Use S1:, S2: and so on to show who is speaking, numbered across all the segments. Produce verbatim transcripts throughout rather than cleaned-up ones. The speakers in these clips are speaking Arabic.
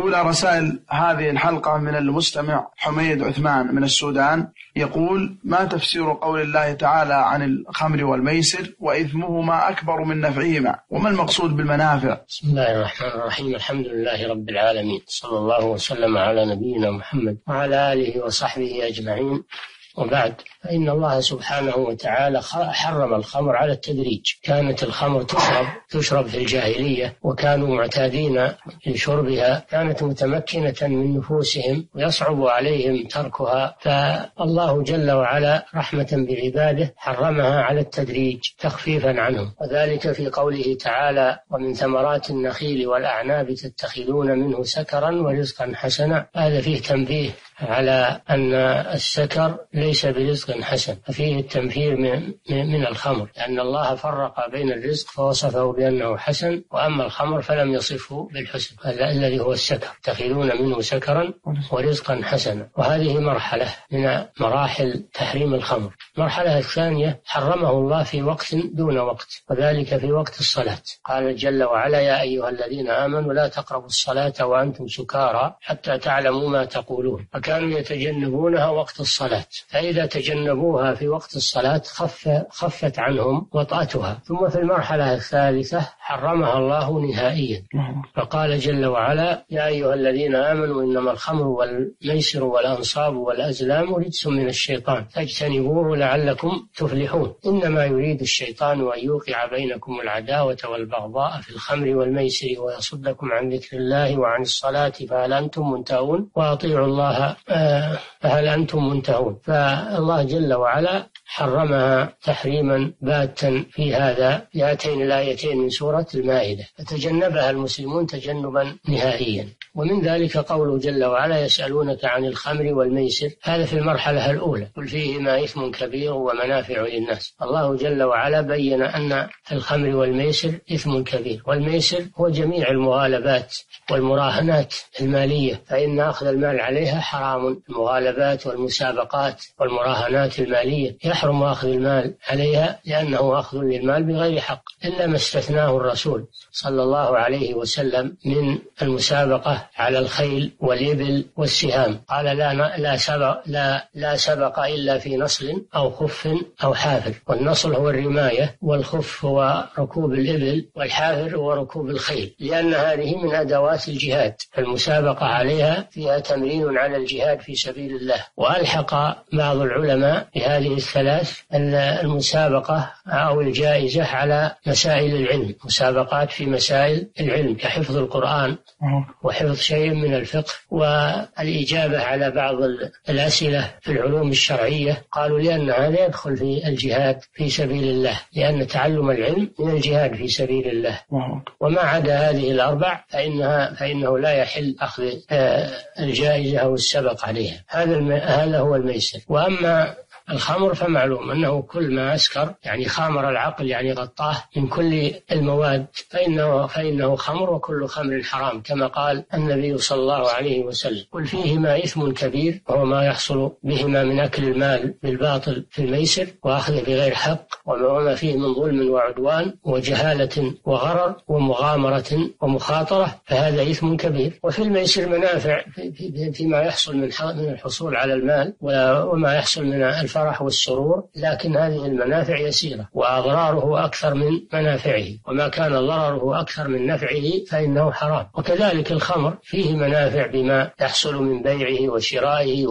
S1: أولى رسائل هذه الحلقة من المستمع حميد عثمان من السودان، يقول: ما تفسير قول الله تعالى عن الخمر والميسر وإثمهما أكبر من نفعهما، وما المقصود بالمنافع؟
S2: بسم الله الرحمن الرحيم. الحمد لله رب العالمين، صلى الله وسلم على نبينا محمد وعلى آله وصحبه أجمعين، وبعد، فإن الله سبحانه وتعالى حرم الخمر على التدريج. كانت الخمر تشرب تشرب في الجاهلية، وكانوا معتادين لشربها، كانت متمكنة من نفوسهم ويصعب عليهم تركها، فالله جل وعلا رحمة بعباده حرمها على التدريج تخفيفا عنهم، وذلك في قوله تعالى: ومن ثمرات النخيل والأعناب تتخذون منه سكرا ورزقا حسنا. هذا فيه تنبيه على أن السكر ليس برزق حسن، ففيه التنفير من, من الخمر، لأن الله فرق بين الرزق فوصفه بأنه حسن، وأما الخمر فلم يصفه بالحسن الذي هو السكر، تتخذون منه سكرا ورزقا حسنا. وهذه مرحلة من مراحل تحريم الخمر. المرحلة الثانية حرمه الله في وقت دون وقت، وذلك في وقت الصلاة. قال جل وعلا: يا أيها الذين آمنوا لا تقربوا الصلاة وأنتم سكارى حتى تعلموا ما تقولون. كانوا يتجنبونها وقت الصلاة، فإذا تجنبوها في وقت الصلاة خف خفت عنهم وطأتها. ثم في المرحلة الثالثة حرمها الله نهائيا، فقال جل وعلا: يا أيها الذين آمنوا إنما الخمر والميسر والأنصاب والأزلام رجس من الشيطان فاجتنبوه لعلكم تفلحون. إنما يريد الشيطان أن يوقع بينكم العداوة والبغضاء في الخمر والميسر ويصدكم عن ذكر الله وعن الصلاة فهل أنتم منتهون وأطيعوا الله فهل أنتم منتهون. فالله جل وعلا حرمها تحريما باتا في هذا هاتين الآيتين من سورة المائدة، فتجنبها المسلمون تجنبا نهائيا. ومن ذلك قوله جل وعلا: يسألونك عن الخمر والميسر. هذا في المرحلة الأولى، قل فيهما إثم كبير ومنافع للناس. الله جل وعلا بين أن في الخمر والميسر إثم كبير، والميسر هو جميع المغالبات والمراهنات المالية، فإن أخذ المال عليها حرام. المغالبات والمسابقات والمراهنات المالية يحرم أخذ المال عليها، لأنه أخذ للمال بغير حق، إلا ما استثناه الرسول صلى الله عليه وسلم من المسابقة على الخيل والإبل والسهام. قال: لا لا سبق لا لا سبق إلا في نصل أو خف أو حافر. والنصل هو الرماية، والخف هو ركوب الإبل، والحافر هو ركوب الخيل، لأن هذه من أدوات الجهاد، فالمسابقة عليها فيها تمرين على الجهاد في سبيل الله. وألحق بعض العلماء بهذه الثلاث المسابقة أو الجائزة على مسائل العلم، مسابقات في مسائل العلم كحفظ القرآن وحفظ شيء من الفقه والإجابة على بعض الأسئلة في العلوم الشرعية. قالوا لأن هذا يدخل في الجهاد في سبيل الله، لأن تعلم العلم من الجهاد في سبيل الله. وما عدا هذه الأربع فإنها فإنه لا يحل أخذ الجائزة أو السبق عليها. هذا هذا هو الميسر. وأما الخمر فمعلوم أنه كل ما أسكر، يعني خامر العقل، يعني غطاه من كل المواد، فإنه, فإنه خمر، وكل خمر حرام، كما قال النبي صلى الله عليه وسلم: قل فيهما إثم كبير، وهو ما يحصل بهما من أكل المال بالباطل في الميسر وأخذه بغير حق، وما فيه من ظلم وعدوان وجهالة وغرر ومغامرة ومخاطرة، فهذا إثم كبير. وفي الميسر منافع فيما يحصل من الحصول على المال وما يحصل من الفرح والسرور، لكن هذه المنافع يسيرة وأضراره أكثر من منافعه، وما كان ضرره أكثر من نفعه فإنه حرام. وكذلك الخمر فيه منافع بما يحصل من بيعه وشرائه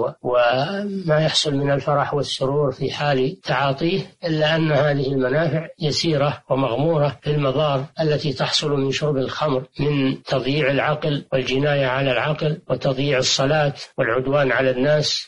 S2: وما يحصل من الفرح والسرور في حال تعاطيه، إلا أن هذه المنافع يسيرة ومغمورة في المضار التي تحصل من شرب الخمر، من تضييع العقل والجناية على العقل وتضييع الصلاة والعدوان على الناس،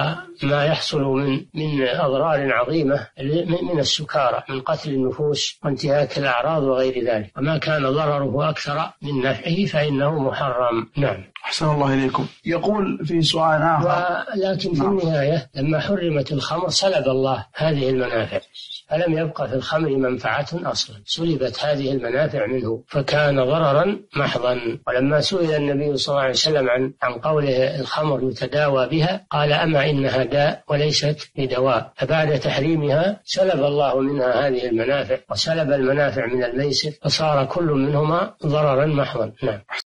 S2: وما يحصل من من أضرار عظيمة من السكارى، من قتل النفوس وانتهاك الأعراض وغير ذلك. وما كان ضرره أكثر من نفعه فإنه محرم. نعم.
S1: أحسن الله إليكم. يقول في سؤال آخر:
S2: ولكن في النهاية لما حرمت الخمر سلب الله هذه المنافع، فلم يبقى في الخمر منفعة أصلا، سلبت هذه المنافع منه، فكان ضررا محضا. ولما سئل النبي صلى الله عليه وسلم عن عن قوله الخمر يتداوى بها، قال: أما إنها داء وليست بدواء. فبعد تحريمها سلب الله منها هذه المنافع، وسلب المنافع من الميسر، فصار كل منهما ضررا محضا. نعم.